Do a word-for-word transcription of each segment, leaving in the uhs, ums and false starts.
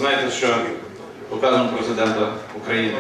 знаєте, що указом президента України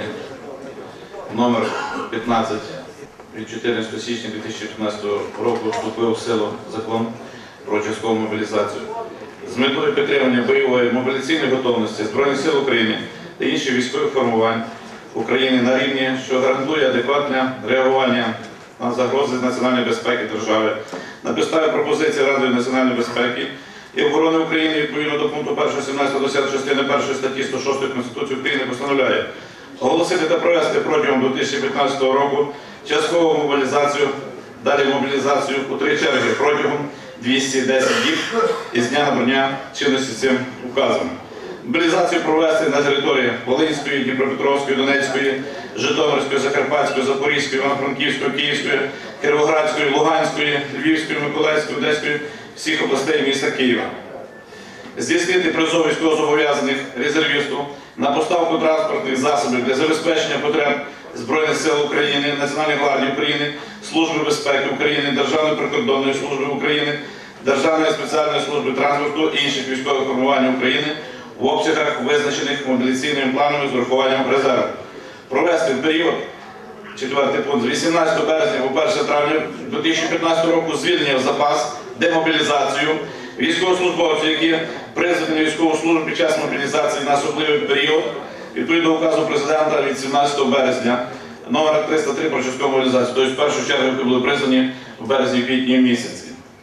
номер п'ятнадцять від чотирнадцятого січня дві тисячі п'ятнадцятого року вступив в силу закон про часткову мобілізацію. З метою підтримання бойової мобілізаційної готовності Збройних сил України та інших військових формувань України на рівні, що гарантує адекватне реагування на загрози національної безпеки держави, на підставі пропозиції Ради національної безпеки і оборони України відповідно до пункту першого, сімнадцятого, десятого частини першої статті сто шостої Конституції України постановляє оголосити та провести протягом дві тисячі п'ятнадцятого року часткову мобілізацію, далі мобілізацію у три черги протягом двохсот десяти діб із дня набрання чинності цим указом. Мобілізацію провести на території Волинської, Дніпропетровської, Донецької, Житомирської, Закарпатської, Запорізької, Івано-Франківської, Київської, Кіровоградської, Луганської, Львівської, Миколаївської, Одеської, всіх областей міста Києва. Здійснити призов військовозобов'язаних резервістів на поставку транспортних засобів для забезпечення потреб Збройних сил України, Національної гвардії України, Служби безпеки України, Державної прикордонної служби України, Державної спеціальної служби транспорту і інших військових формувань України в обсягах, визначених мобілізаційними планами з урахуванням резерву. Провести в період, четвертий пункт, з вісімнадцятого березня по перше травня дві тисячі п'ятнадцятого року звільнення в запас, демобілізацію військовослужбовців, які призвані на військову службу під час мобілізації на особливий період, відповідно до указу президента від сімнадцятого березня, номер триста три про часткову мобілізацію, тобто в першу чергу, які були призвані в березні-квітні місяці.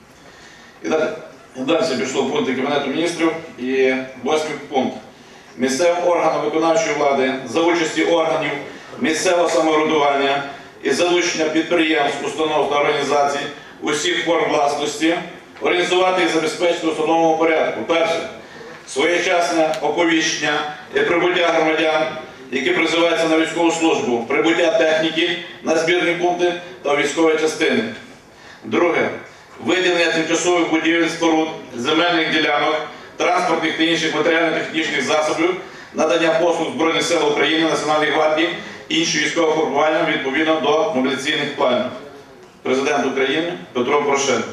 І далі, далі пішло пункти Кабінету міністрів і восьмий пункт. Місцевим органам виконавчої влади за участі органів місцевого самоврядування і залучення підприємств, установ та організацій усіх форм власності організувати і забезпечити в установленому порядку. Перше. Своєчасне оповіщення і прибуття громадян, які призиваються на військову службу, прибуття техніки на збірні пункти та військові частини. Друге. Виділення тимчасових будівель, споруд, земельних ділянок, транспортних та інших матеріально-технічних засобів, надання послуг Збройних сил України, Національної гвардії, інші військові формування відповідно до мобілізаційних планів. Президент України Петро Порошенко.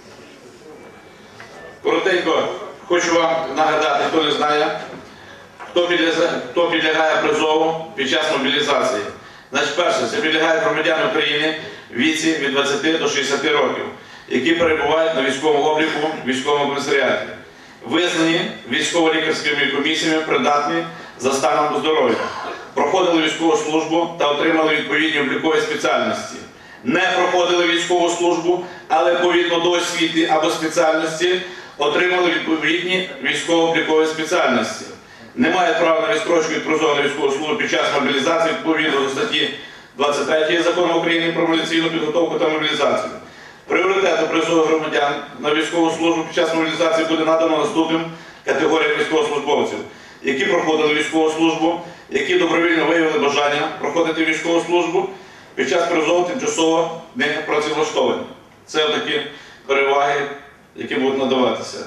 Коротенько хочу вам нагадати, хто не знає, хто підлягає, хто підлягає призову під час мобілізації. Значить, перше, це підлягають громадяни України в віці від двадцяти до шістдесяти років, які перебувають на військовому обліку в військовому комісаріаті, визнані військово-лікарськими комісіями придатні за станом здоров'я, проходили військову службу та отримали відповідні облікові спеціальності, не проходили військову службу, але відповідно до освіти або спеціальності отримали відповідні військово-облікові спеціальності, не мають права на відстрочку від призову на військову службу під час мобілізації відповідно до статті двадцять третьої Закону України про мобілізаційну підготовку та мобілізацію. Пріоритету призову громадян на військову службу під час мобілізації буде надано наступним категоріям військовослужбовців, які проходили військову службу, які добровільно виявили бажання проходити військову службу під час призову тимчасово не працевлаштовані. Це такі переваги, які будуть надаватися.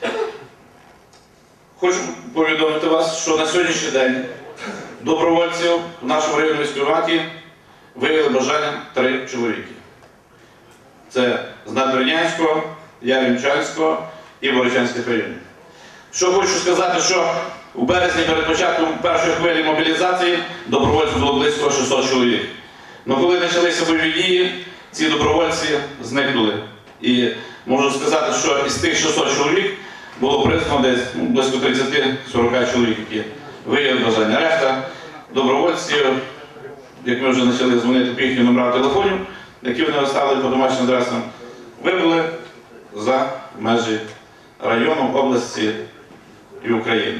Хочу повідомити вас, що на сьогоднішній день добровольців в нашому районі військкоматі виявили бажання три чоловіки. Це з Надвірнянського, Яремчанського і Борочанських районів. Що хочу сказати, що у березні перед початком першої хвилі мобілізації добровольців було близько шістсот чоловік. Але коли почалися бойові дії, ці добровольці зникнули. І можу сказати, що із тих шістсот чоловік було призвано десь ну, близько тридцять-сорок чоловік, які виявили бажання. Решта добровольців, як ми вже почали дзвонити по їхнім номерам телефонів, які вони оставили по домашнім адресам, вибули за межі району, області і України.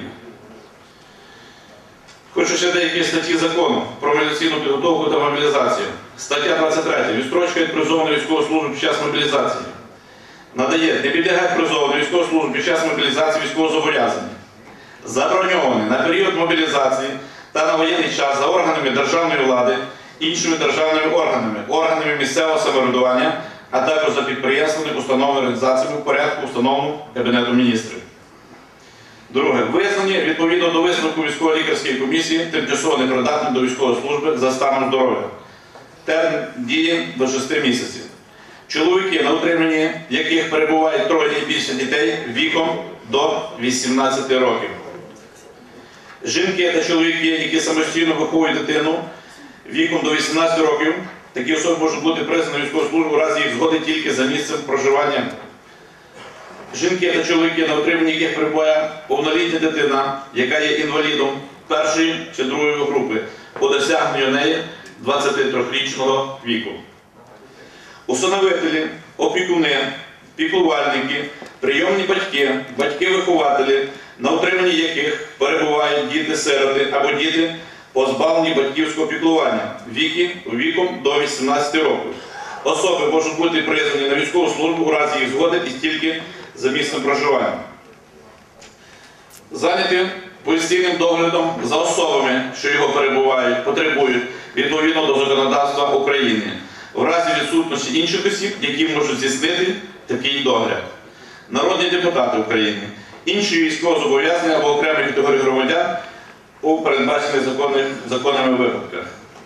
Хочу ще деякі статті закону про мобілізаційну підготовку та мобілізацію. Стаття двадцять третя. Відстрочка від призову на військову службу під час мобілізації. Надає, не підлягають призову на військову службу під час мобілізації військовозобов'язані, заброньовані на період мобілізації та на воєнний час за органами державної влади, іншими державними органами, органами місцевого самоврядування, а також за підприємствами, установами, організаціями в порядку, встановленому Кабінетом міністрів. Друге. Визнані відповідно до висновку військово-лікарської комісії тимчасово непридатним до військової служби за станом здоров'я. Термін дії до шести місяців. Чоловіки, на утриманні яких перебувають троє і більше дітей віком до вісімнадцяти років. Жінки та чоловіки, які самостійно виховують дитину віком до вісімнадцяти років, такі особи можуть бути призвані на військову службу у разі їх згоди тільки за місцем проживання. Жінки та чоловіки, на утриманні яких перебуває повнолітня дитина, яка є інвалідом першої чи другої групи, по досягненню неї двадцятитрирічного віку. Усиновителі, опікуни, піклувальники, прийомні батьки, батьки-вихователі, на утриманні яких перебувають діти-сироти або діти, позбавлені батьківського піклування віком до вісімнадцяти років. Особи можуть бути призвані на військову службу у разі їх згоди і тільки за місцем проживання. Зайняті постійним доглядом за особами, що його перебувають, потребують відповідно до законодавства України, в разі відсутності інших осіб, які можуть здійснити такий догляд. Народні депутати України, інші військовозобов'язані або окремі категорії громадян у передбачених законами випадках.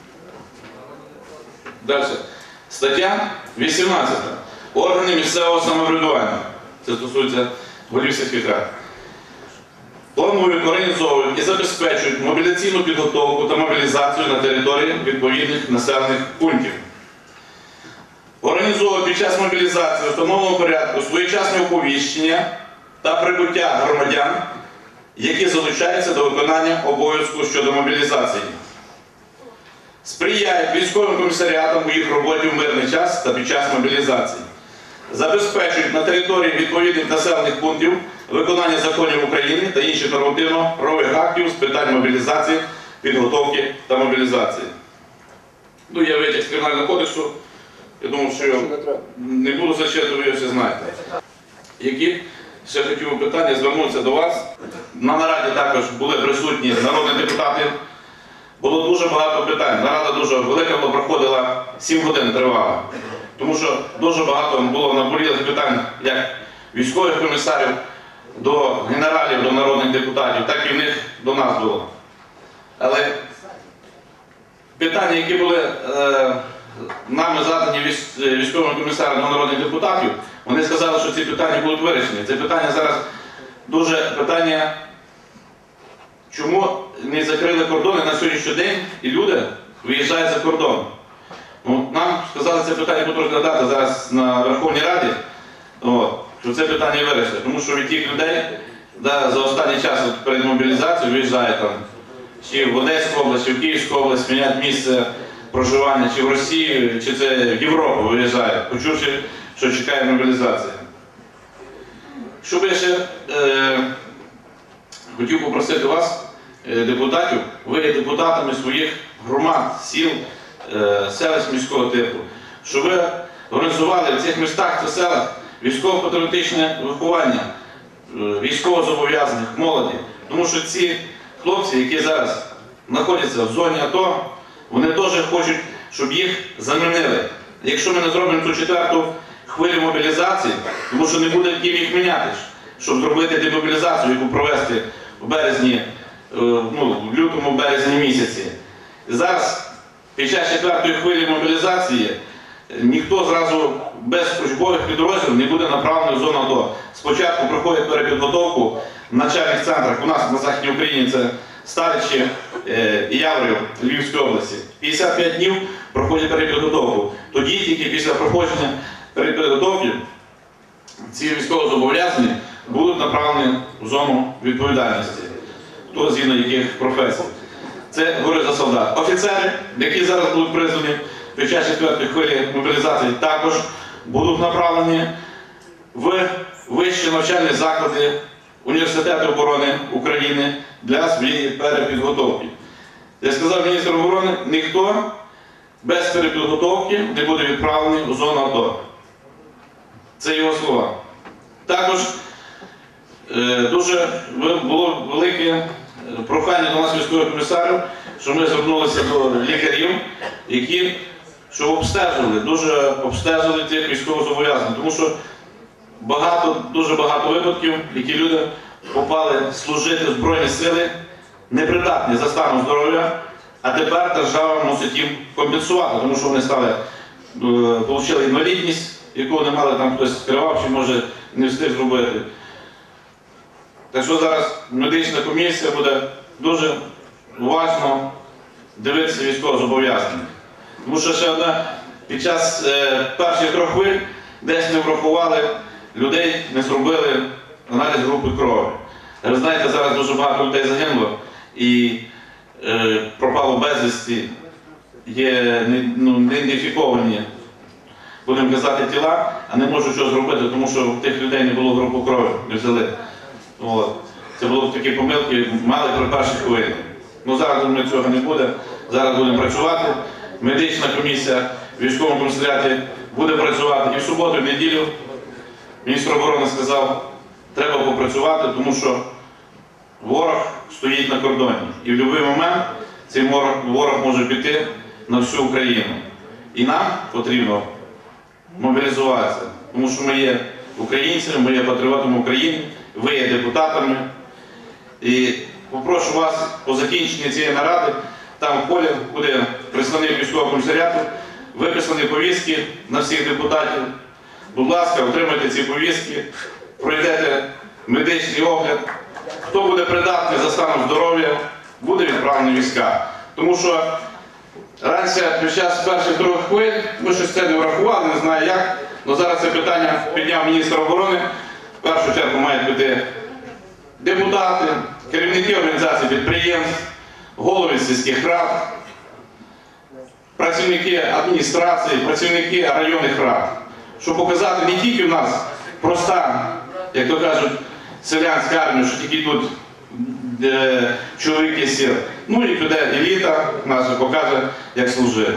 Далі. Стаття вісімнадцята. Органи місцевого самоврядування. Це стосується голів сільських рад. Планують, організовують і забезпечують мобілізаційну підготовку та мобілізацію на території відповідних населених пунктів. Організовують під час мобілізації в встановленому порядку своєчасне оповіщення та прибуття громадян, які залучаються до виконання обов'язку щодо мобілізації. Сприяють військовим комісаріатам у їх роботі в мирний час та під час мобілізації. Забезпечують на території відповідних населених пунктів виконання законів України та інших нормативно-правових актів з питань мобілізації, підготовки та мобілізації. Ну, є витяг з Кримінального кодексу. Я думаю, що я не буду зачитувати, ви його всі знаєте. Які ще хотів питання звернутися до вас. На нараді також були присутні народні депутати. Було дуже багато питань. Нарада дуже велика була, проходила сім годин тривала. Тому що дуже багато було наболілих питань як військових комісарів до генералів, до народних депутатів, так і в них до нас було. Але питання, які були е, нами задані військовим комісарам до народних депутатів, вони сказали, що ці питання будуть вирішені. Це питання зараз дуже питання, чому не закрили кордони на сьогоднішній день і люди виїжджають за кордон. Ну, нам сказали, це питання будуть розглядати зараз на Верховній Раді, от, що це питання вирішить. Тому що від тих людей да, за останній час перед мобілізацією виїжджають там, чи в Одеську область, чи в Київську область, міняють місце проживання, чи в Росію, чи це в Європу виїжджають, почувши, що чекає мобілізація. Щоб я ще е, хотів попросити вас, е, депутатів, ви є депутатами своїх громад, сіл, е, селищ міського типу, щоб ви організували в цих містах та селах військово-патріотичне виховання е, військовозобов'язаних, молоді. Тому що ці хлопці, які зараз знаходяться в зоні АТО, вони теж хочуть, щоб їх замінили. Якщо ми не зробимо ту четверту хвилю мобілізації, тому що не буде ким їх міняти, щоб зробити демобілізацію, яку провести в березні, ну, в лютому, березні місяці. Зараз, під час четвертої хвилі мобілізації, ніхто зразу без службових підрозділів не буде направлений в зону АТО. Спочатку проходить перепідготовку в навчальних центрах. У нас на Західній Україні це Старичі і Яворів Львівської області. п'ятдесят п'ять днів проходять перепідготовку. Тоді тільки після проходження перепідготовки ці військовозобов'язані будуть направлені в зону відповідальності, хто згідно яких професій. Це говорю за солдат. Офіцери, які зараз будуть призвані під час четвертої хвилі мобілізації, також будуть направлені в вищі навчальні заклади Університету оборони України для своєї перепідготовки. Як сказав міністр оборони, ніхто без перепідготовки не буде відправлений у зону АТО. Це його слова. Також е, дуже було велике прохання до нас військових комісарів, що ми звернулися до лікарів, які щоб обстежили, дуже обстежили тих військовозобов'язаних. Тому що багато, дуже багато випадків, які люди попали служити в Збройні сили, непридатні за станом здоров'я, а тепер держава мусить їм компенсувати, тому що вони стали, отримали інвалідність, яку не мали, там хтось скривав, чи може не встиг зробити. Так що зараз медична комісія буде дуже уважно дивитися військовозобов'язаних. Тому що ще одна, під час е, перших трьох хвиль десь не врахували людей, не зробили аналіз групи крові. Ви знаєте, зараз дуже багато людей загинуло і е, пропало безвісті, є не, ну, не ідентифіковані, будемо казати, тіла, а не можуть що зробити, тому що в тих людей не було групи крові, не взяли. От. Це були такі помилки, мали при перших хвилях. Ну, зараз думаю, цього не буде. Зараз будемо працювати. Медична комісія в військовому комісаріаті буде працювати і в суботу, і в неділю. Міністр оборони сказав, треба попрацювати, тому що ворог стоїть на кордоні. І в будь-який момент цей ворог, ворог може піти на всю Україну. І нам потрібно мобілізуватися, тому що ми є українцями, ми є патріотами України, ви є депутатами. І попрошу вас по закінченні цієї наради, там в полі буде представник військового комісаріату, виписані повістки на всіх депутатів. Будь ласка, отримайте ці повістки, пройдете медичний огляд. Хто буде придатний за станом здоров'я, буде відправлений в війська. Тому що раніше, під час перших других хвиль, ми щось це не врахували, не знаю як, але зараз це питання підняв міністр оборони. В першу чергу мають бути депутати, керівники організацій підприємств, голови сільських рад, працівники адміністрації, працівники районних рад. Щоб показати не тільки в нас проста, як то кажуть, селянська армія, що тільки тут е, чоловіки сіл. Ну і піде еліта, наша покаже, як служити.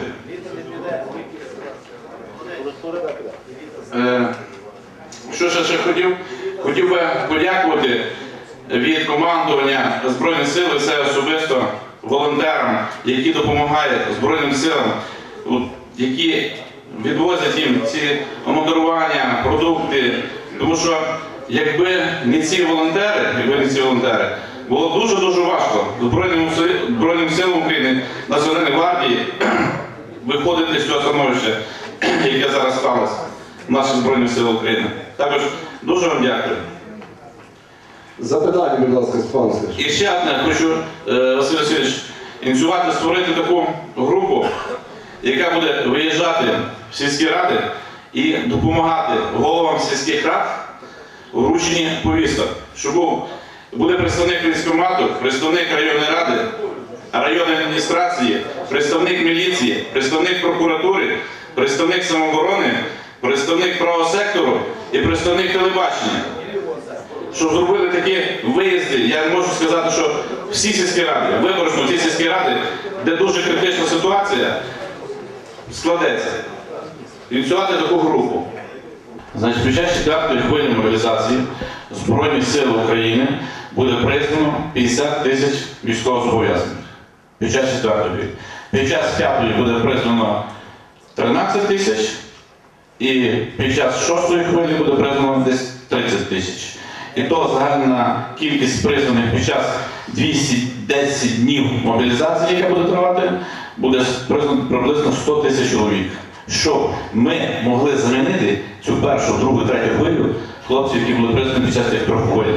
Е, що ще ще хотів? Хотів би подякувати від командування Збройних сил і все особисто волонтерам, які допомагають Збройним силам, які відвозять їм ці омодарування, продукти. Тому що якби не ці волонтери, якби не ці волонтери, було дуже-дуже важко Збройним, Збройним силам України, Національній гвардії виходити з цього становища, яке зараз сталося в наших Збройних сил України. Також дуже вам дякую. Запитання, будь ласка, спонсор. І ще одне, хочу, Василь Васильович, ініціювати, створити таку групу, яка буде виїжджати в сільські ради і допомагати головам сільських рад у врученні повісток. Щоб був, буде представник військкомату, представник районної ради, районної адміністрації, представник міліції, представник прокуратури, представник самооборони, представник правого сектору і представник телебачення. Щоб зробили такі виїзди, я можу сказати, що всі сільські ради, виборочно всі сільські ради, де дуже критична ситуація, складеться. Ініціювати таку групу. Значить, під час четвертої хвилі мобілізації Збройних сил України буде призвано п'ятдесят тисяч військовозобов'язаних. Під час четвертої хвилі. Під час п'ятої буде призвано тринадцять тисяч, і під час шостої хвилі буде призвано десь тридцять тисяч. І то загальна кількість призваних під час двісті десять днів мобілізації, яка буде тривати, буде призвано приблизно сто тисяч чоловік. Щоб ми могли замінити цю першу, другу, третю хвилю хлопців, які були призвані під час тих трьох хвиль.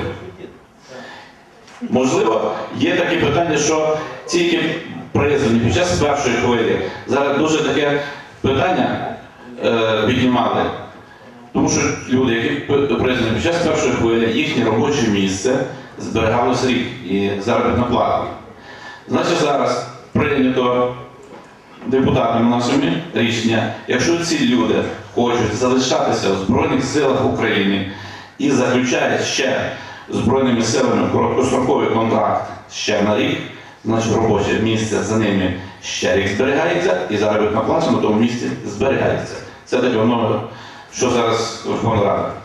Можливо, є такі питання, що тільки призвані під час першої хвилі. Зараз дуже таке питання е, піднімали. Тому що люди, які призвані під час першої хвилі, їхнє робоче місце зберігалося рік і заробітна плата. Значить, зараз прийнято депутатами нашими рішення, якщо ці люди хочуть залишатися в Збройних силах України і заключають ще Збройними силами короткостроковий контракт ще на рік, значить робоче місце за ними ще рік зберігається і заробітна плата на тому місці зберігається. Це таке воно, що зараз Верховна Рада.